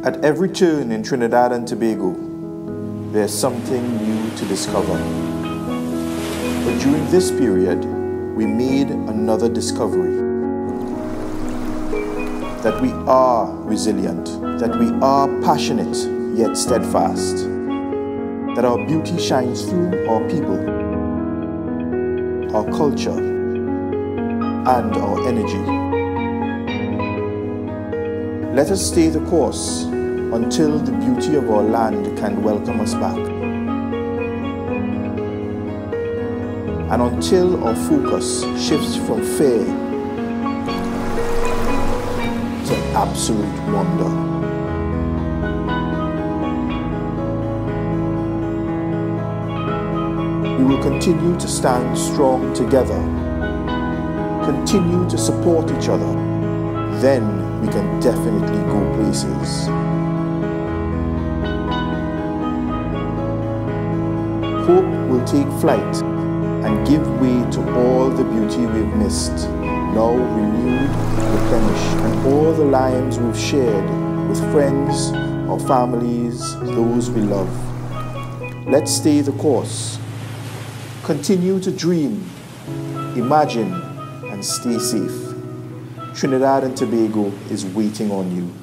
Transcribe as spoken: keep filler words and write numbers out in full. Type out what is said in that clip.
At every turn in Trinidad and Tobago, there's something new to discover. But during this period, we made another discovery. That we are resilient, that we are passionate yet steadfast, that our beauty shines through our people, our culture, and our energy. Let us stay the course until the beauty of our land can welcome us back. And until our focus shifts from fear to absolute wonder. We will continue to stand strong together, continue to support each other, then we can definitely go places. Hope will take flight and give way to all the beauty we've missed, now renewed, replenished, and all the lives we've shared with friends, our families, those we love. Let's stay the course. Continue to dream, imagine, and stay safe. Trinidad and Tobago is waiting on you.